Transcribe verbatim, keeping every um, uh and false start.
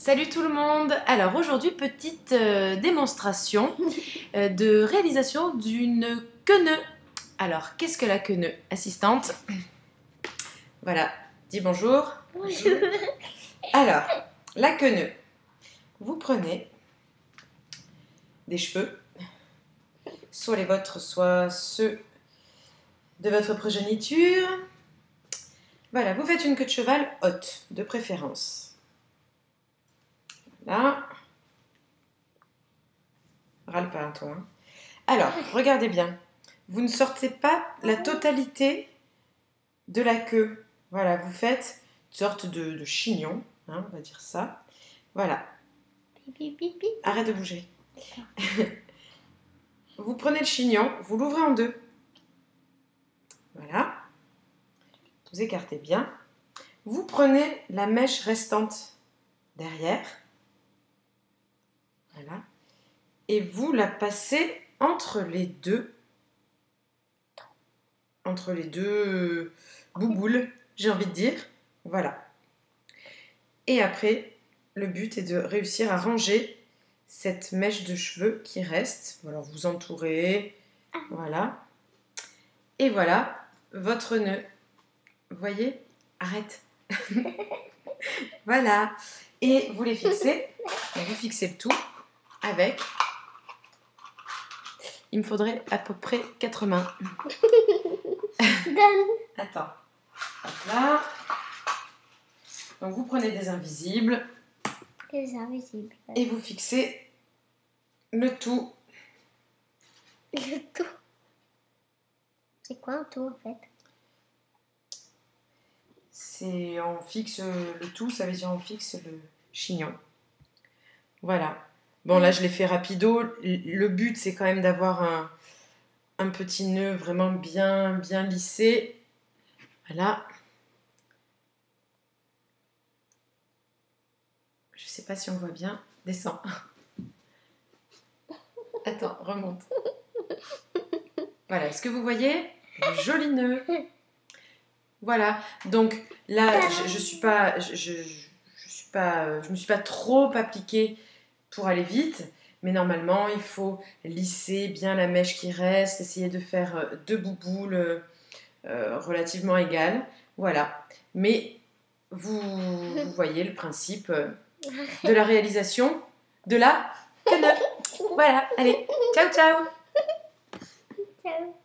Salut tout le monde. Alors aujourd'hui, petite euh, démonstration euh, de réalisation d'une queneux. Alors, qu'est-ce que la queneux? Assistante. Voilà, dis bonjour. Bonjour. Alors, la queneux. Vous prenez des cheveux, soit les vôtres, soit ceux de votre progéniture. Voilà, vous faites une queue de cheval haute, de préférence. Là, râle pas, toi. Hein. Alors, regardez bien. Vous ne sortez pas la totalité de la queue. Voilà, vous faites une sorte de, de chignon, hein, on va dire ça. Voilà. Arrête de bouger. Vous prenez le chignon, vous l'ouvrez en deux. Voilà. Vous écartez bien. Vous prenez la mèche restante derrière. Voilà. Et vous la passez entre les deux. Entre les deux bouboules, j'ai envie de dire. Voilà. Et après, le but est de réussir à ranger cette mèche de cheveux qui reste. Alors vous entourez. Voilà. Et voilà votre nœud. Vous voyez? Arrête. Voilà. Et vous les fixez. Vous fixez le tout avec... Il me faudrait à peu près quatre mains. Attends. Hop là. Donc vous prenez des invisibles. Des invisibles. Et vous fixez le tout. Le tout. C'est quoi un tout en fait? C'est on fixe le tout, ça veut dire on fixe le chignon. Voilà. Bon là je l'ai fait rapido. Le but c'est quand même d'avoir un, un petit nœud vraiment bien bien lissé. Voilà. Je sais pas si on voit bien. Descends. Attends, remonte. Voilà, est-ce que vous voyez? Le joli nœud. Voilà, donc là, je, je suis pas, je, je, je suis pas, je me suis pas trop appliquée pour aller vite, mais normalement, il faut lisser bien la mèche qui reste, essayer de faire deux bouboules euh, relativement égales, voilà. Mais vous, vous voyez le principe de la réalisation de la queneux. Voilà, allez, ciao ciao. Ciao.